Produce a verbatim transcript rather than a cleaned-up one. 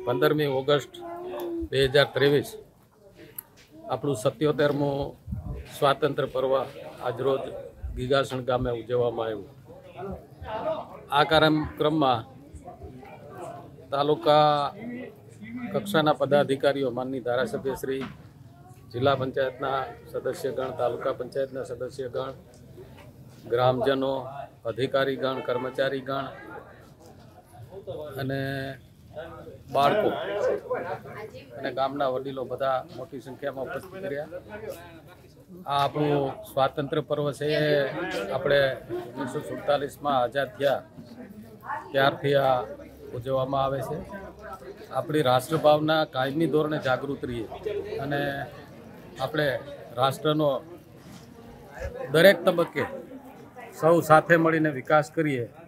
પંદરમી ઓગસ્ટ બે હજાર ત્રેવીસ આપણું સત્યોતેરમું સ્વાતંત્ર્ય પર્વ આજરોજ ગીગાસણ ગામે ઉજવવામાં આવ્યું। આ કાર્યક્રમમાં તાલુકા કક્ષાના પદાધિકારીઓ, માનની ધારાસભ્યશ્રી, જિલ્લા પંચાયતના સદસ્યગણ, તાલુકા પંચાયતના સદસ્યગણ, ગ્રામજનો, અધિકારીગણ, કર્મચારીગણ અને બાળકો અને ગામના વડીલો બધા મોટી સંખ્યામાં ઉપસ્થિત રહ્યા। આ આપણું સ્વાતંત્ર્ય પર્વ છે એ આપણે ઓગણીસો સુડતાલીસમાં આઝાદ થયા ત્યારથી આ ઉજવવામાં આવે છે। આપણી રાષ્ટ્રભાવના કાયમી ધોરણે જાગૃત રહીએ અને આપણે રાષ્ટ્રનો દરેક તબક્કે સૌ સાથે મળીને વિકાસ કરીએ